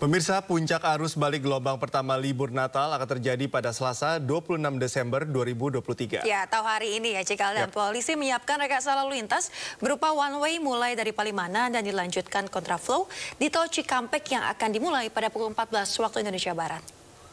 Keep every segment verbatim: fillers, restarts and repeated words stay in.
Pemirsa, puncak arus balik gelombang pertama libur Natal akan terjadi pada Selasa dua puluh enam Desember dua ribu dua puluh tiga. Ya, tahu hari ini ya, Cikal dan Yap. polisi menyiapkan rekayasa lalu lintas berupa one way mulai dari Palimanan dan dilanjutkan kontraflow di tol Cikampek yang akan dimulai pada pukul empat belas waktu Indonesia Barat.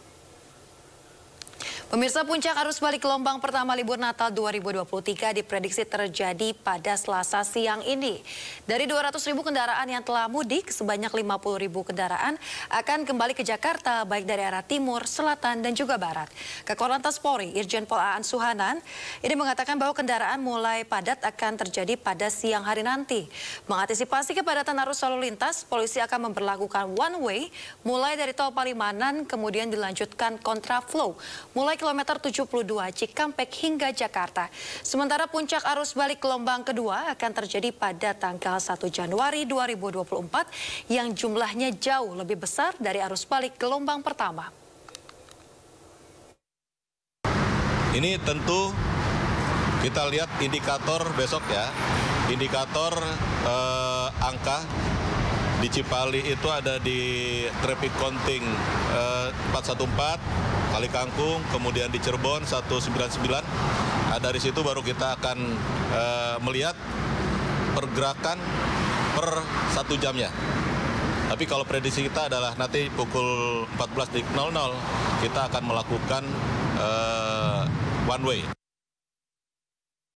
Pemirsa, puncak arus balik gelombang pertama libur Natal dua ribu dua puluh tiga diprediksi terjadi pada Selasa siang ini. Dari dua ratus ribu kendaraan yang telah mudik, sebanyak lima puluh ribu kendaraan akan kembali ke Jakarta, baik dari arah timur, selatan, dan juga barat. Kakor Lantas Polri, Irjen Pol Aan Suhanan, ini mengatakan bahwa kendaraan mulai padat akan terjadi pada siang hari nanti. Mengantisipasi kepadatan arus lalu lintas, polisi akan memperlakukan one way mulai dari tol Palimanan, kemudian dilanjutkan kontraflow mulai kilometer tujuh puluh dua Cikampek hingga Jakarta. Sementara puncak arus balik gelombang kedua akan terjadi pada tanggal satu Januari dua ribu dua puluh empat yang jumlahnya jauh lebih besar dari arus balik gelombang pertama. Ini tentu kita lihat indikator besok ya, indikator eh, angka di Cipali itu ada di traffic counting eh, empat satu empat, Kali Kangkung, kemudian di Cirebon seratus sembilan puluh sembilan. Nah, dari situ baru kita akan eh, melihat pergerakan per satu jamnya. Tapi kalau prediksi kita adalah nanti pukul empat belas kita akan melakukan eh, one way.